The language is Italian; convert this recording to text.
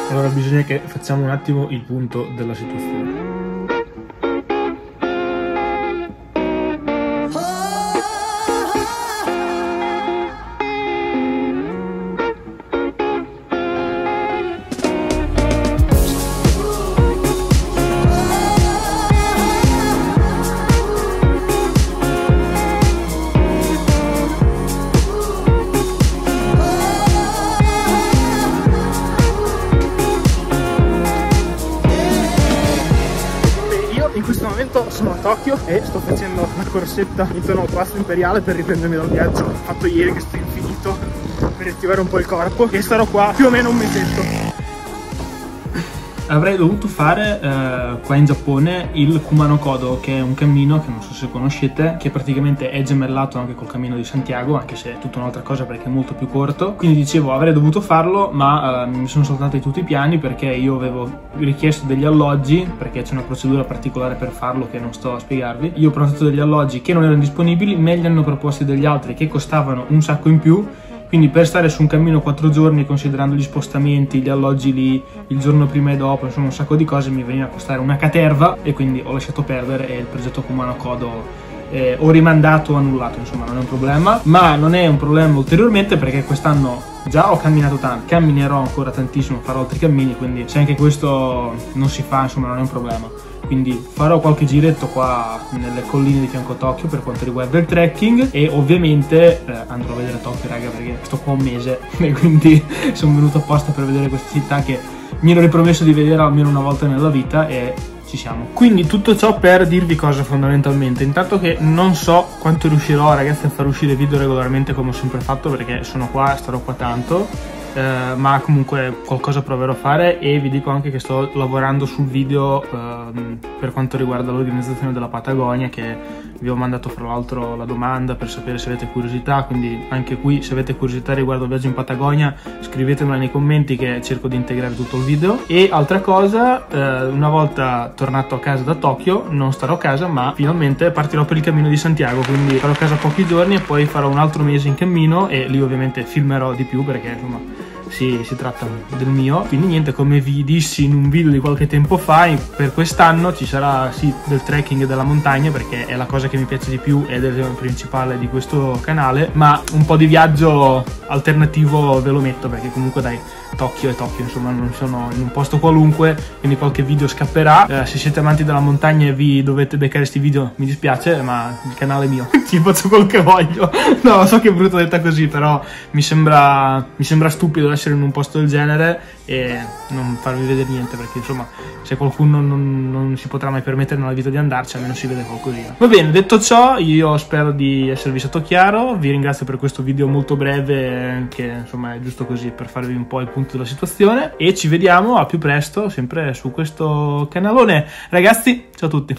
Allora bisogna che facciamo un attimo il punto della situazione. In questo momento sono a Tokyo e sto facendo una corsetta intorno al Palazzo Imperiale per riprendermi dal viaggio che ho fatto ieri, che sto infinito, per attivare un po' il corpo, e starò qua più o meno un mesetto. Avrei dovuto fare qua in Giappone il Kumano Kodo, che è un cammino che non so se conoscete, che praticamente è gemellato anche col cammino di Santiago, anche se è tutta un'altra cosa perché è molto più corto. Quindi dicevo, avrei dovuto farlo, ma mi sono saltati tutti i piani perché io avevo richiesto degli alloggi, perché c'è una procedura particolare per farlo che non sto a spiegarvi. Io ho prenotato degli alloggi che non erano disponibili, me li hanno proposti degli altri che costavano un sacco in più. Quindi per stare su un cammino 4 giorni, considerando gli spostamenti, gli alloggi lì, il giorno prima e dopo, insomma un sacco di cose, mi veniva a costare una caterva, e quindi ho lasciato perdere e il progetto Kumano Kodo ho rimandato o annullato, insomma non è un problema. Ma non è un problema ulteriormente perché quest'anno già ho camminato tanto, camminerò ancora tantissimo, farò altri cammini, quindi se anche questo non si fa, insomma non è un problema. Quindi farò qualche giretto qua nelle colline di fianco a Tokyo per quanto riguarda il trekking, e ovviamente andrò a vedere Tokyo, raga, perché sto qua un mese e quindi sono venuto apposta per vedere questa città che mi ero ripromesso di vedere almeno una volta nella vita, e ci siamo. Quindi tutto ciò per dirvi cosa fondamentalmente. Intanto che non so quanto riuscirò, ragazzi, a far uscire video regolarmente come ho sempre fatto, perché sono qua, starò qua tanto. Ma comunque qualcosa proverò a fare, e vi dico anche che sto lavorando sul video per quanto riguarda l'organizzazione della Patagonia, che vi ho mandato fra l'altro la domanda per sapere se avete curiosità, quindi anche qui se avete curiosità riguardo il viaggio in Patagonia scrivetemela nei commenti che cerco di integrare tutto il video. E altra cosa, una volta tornato a casa da Tokyo non starò a casa, ma finalmente partirò per il cammino di Santiago, quindi farò a casa pochi giorni e poi farò un altro mese in cammino, e lì ovviamente filmerò di più perché insomma si tratta del mio. Quindi niente, come vi dissi in un video di qualche tempo fa, per quest'anno ci sarà sì del trekking e della montagna, perché è la cosa che mi piace di più ed è il tema principale di questo canale, ma un po' di viaggio alternativo ve lo metto, perché comunque dai, Tokyo è Tokyo, insomma non sono in un posto qualunque, quindi qualche video scapperà. Se siete amanti della montagna e vi dovete beccare questi video, mi dispiace, ma il canale è mio, ci faccio quello che voglio. No, so che è brutto detta così, però mi sembra stupido essere in un posto del genere e non farvi vedere niente, perché insomma se qualcuno non si potrà mai permettere nella vita di andarci, almeno si vede qualcosina. Va bene, detto ciò, io spero di esservi stato chiaro, vi ringrazio per questo video molto breve, che insomma è giusto così per farvi un po' il punto della situazione, e ci vediamo a più presto sempre su questo canalone. Ragazzi, ciao a tutti.